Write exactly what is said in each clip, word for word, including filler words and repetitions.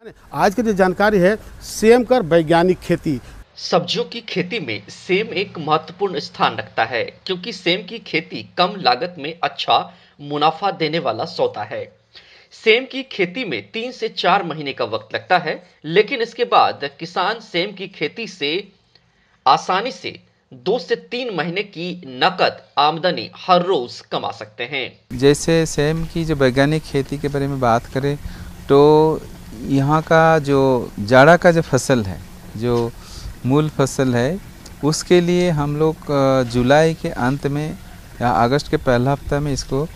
आज की जो जानकारी है सेम कर वैज्ञानिक खेती। सब्जियों की खेती में सेम एक महत्वपूर्ण स्थान रखता है क्योंकि सेम की खेती कम लागत में अच्छा मुनाफा देने वाला सौदा है। सेम की खेती में तीन से चार महीने का वक्त लगता है, लेकिन इसके बाद किसान सेम की खेती से आसानी से दो से तीन महीने की नकद आमदनी हर रोज कमा सकते हैं। जैसे सेम की जो वैज्ञानिक खेती के बारे में बात करें तो यहाँ का जो जाड़ा का जो फसल है, जो मूल फसल है, उसके लिए हम लोग जुलाई के अंत में या अगस्त के पहला हफ्ता में इसको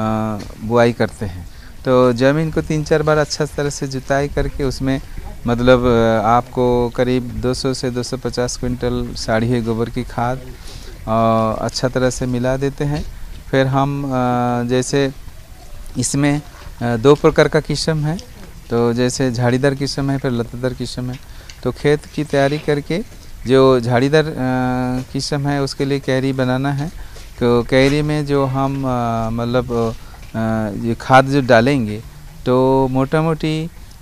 बुआई करते हैं। तो ज़मीन को तीन चार बार अच्छा तरह से जुताई करके उसमें मतलब आपको करीब दो सौ से दो सौ पचास क्विंटल साड़ी हुई गोबर की खाद अच्छा तरह से मिला देते हैं। फिर हम जैसे इसमें दो प्रकार का किस्म है, तो जैसे झाड़ीदार किस्म है, फिर लतादार किस्म है। तो खेत की तैयारी करके जो झाड़ीदार किस्म है उसके लिए कैरी बनाना है। तो कैरी में जो हम मतलब ये खाद जो डालेंगे तो मोटा मोटी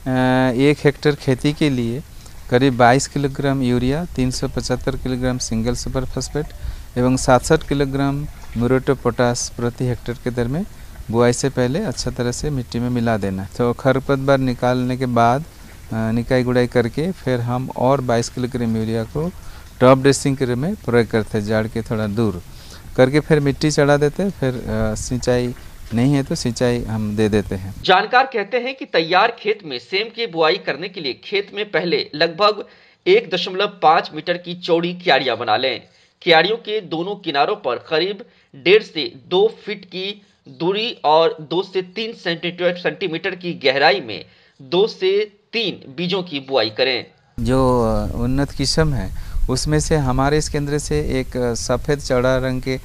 एक हेक्टेयर खेती के लिए करीब बाईस किलोग्राम यूरिया, तीन सौ पचहत्तर किलोग्राम सिंगल सुपर फास्फेट एवं साठ किलोग्राम म्यूरेट ऑफ पोटास प्रति हेक्टेयर के दर में बुआई से पहले अच्छा तरह से मिट्टी में मिला देना। तो खरपतवार निकालने के बाद निकाई गुड़ाई करके फिर हम और बाईस किलोग्राम यूरिया को टॉप ड्रेसिंग के रूप में प्रयोग करते हैं, जाड़ के थोड़ा दूर करके फिर मिट्टी चढ़ा देते हैं। फिर सिंचाई नहीं है तो सिंचाई हम दे देते हैं। जानकार कहते हैं कि तैयार खेत में सेम की बुआई करने के लिए खेत में पहले लगभग एक दशमलव पाँच मीटर की चौड़ी क्यारियां बना लें। क्यारियों के दोनों किनारों पर करीब डेढ़ से दो फीट की दूरी और दो से तीन सेंटीमीटर की गहराई में दो से तीन बीजों की बुआई करें। जो उन्नत किस्म है उसमें से हमारे इस केंद्र से एक सफ़ेद चौड़ा रंग के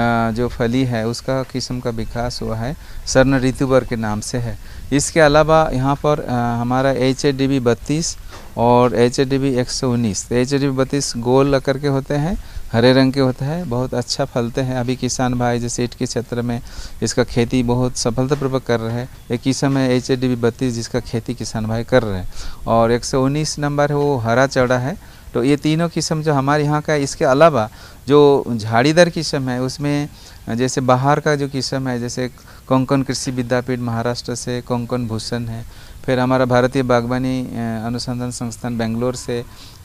जो फली है उसका किस्म का विकास हुआ है, स्वर्ण ऋतुबर के नाम से है। इसके अलावा यहाँ पर हमारा एच ए डी बी बत्तीस और एच ए डी बी एक सौ उन्नीस, एच ए डी बी बत्तीस गोल आकर के होते हैं, हरे रंग के होते हैं, बहुत अच्छा फलते हैं। अभी किसान भाई जैसे ईट के क्षेत्र में इसका खेती बहुत सफलतापूर्वक कर रहे हैं। एक किस्म है एच ए डी बी बत्तीस जिसका खेती किसान भाई कर रहे हैं, और एक सौ उन्नीस नंबर है वो हरा चौड़ा है। तो ये तीनों किस्म जो हमारे यहाँ का है। इसके अलावा जो झाड़ीदार किस्म है उसमें जैसे बाहर का जो किस्म है, जैसे कोंकण कृषि विद्यापीठ महाराष्ट्र से कोंकण भूषण है, फिर हमारा भारतीय बागवानी अनुसंधान संस्थान बेंगलोर से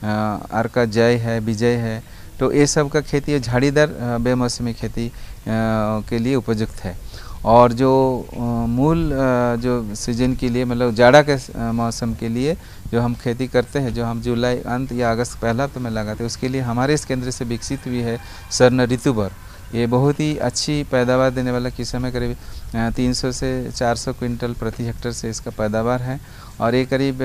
अर्का जय है, विजय है। तो ये सब का खेती झाड़ीदार बेमौसमी खेती के लिए उपयुक्त है। और जो मूल जो सीजन के लिए मतलब जाड़ा के मौसम के लिए जो हम खेती करते हैं, जो हम जुलाई अंत या अगस्त पहला तो में लगाते हैं, उसके लिए हमारे इस केंद्र से विकसित हुई है स्वर्ण ऋतुबर। ये बहुत ही अच्छी पैदावार देने वाला किस्म है, करीब तीन सौ से चार सौ क्विंटल प्रति हेक्टेयर से इसका पैदावार है। और ये करीब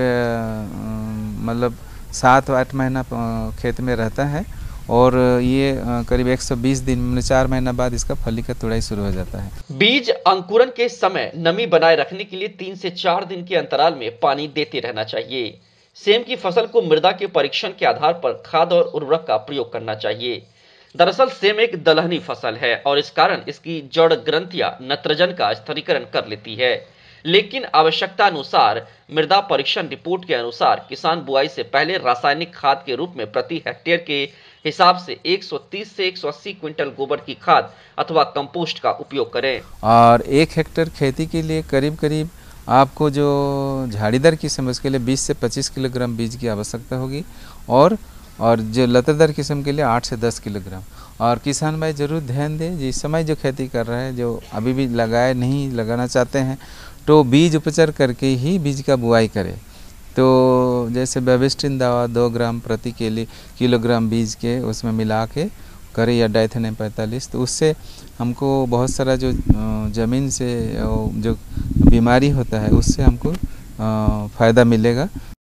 मतलब सात आठ महीना खेत में रहता है और ये करीब एक सौ बीस दिन में चार महीना बाद इसका फली का तुड़ाई शुरू हो जाता है। बीज अंकुरन के समय नमी बनाए रखने के लिए तीन से चार दिन के अंतराल में पानी देते रहना चाहिए। सेम की फसल को मृदा के परीक्षण के आधार पर खाद और उर्वरक का प्रयोग करना चाहिए। दरअसल सेम एक दलहनी फसल है और इस कारण इसकी जड़ ग्रंथियां नत्रजन का स्थिरीकरण कर लेती है, लेकिन आवश्यकता अनुसार मृदा परीक्षण रिपोर्ट के अनुसार किसान बुआई से पहले रासायनिक खाद के रूप में प्रति हेक्टेयर के हिसाब से एक सौ तीस से एक सौ अस्सी क्विंटल गोबर की खाद अथवा कंपोस्ट का उपयोग करें। और एक हेक्टेयर खेती के लिए करीब करीब आपको जो झाड़ीदार किस्म है उसके लिए बीस से पच्चीस किलोग्राम बीज की आवश्यकता होगी, और और जो लतादार किस्म के लिए आठ से दस किलोग्राम। और किसान भाई ज़रूर ध्यान दें, जिस समय जो खेती कर रहे हैं, जो अभी भी लगाए नहीं लगाना चाहते हैं, तो बीज उपचार करके ही बीज का बुआई करें। तो जैसे बेबिस्टिन दवा दो ग्राम प्रति किलोग्राम बीज के उसमें मिला के करें, या डाइथेनियम पैंतालीस, तो उससे हमको बहुत सारा जो ज़मीन से जो बीमारी होता है उससे हमको फ़ायदा मिलेगा।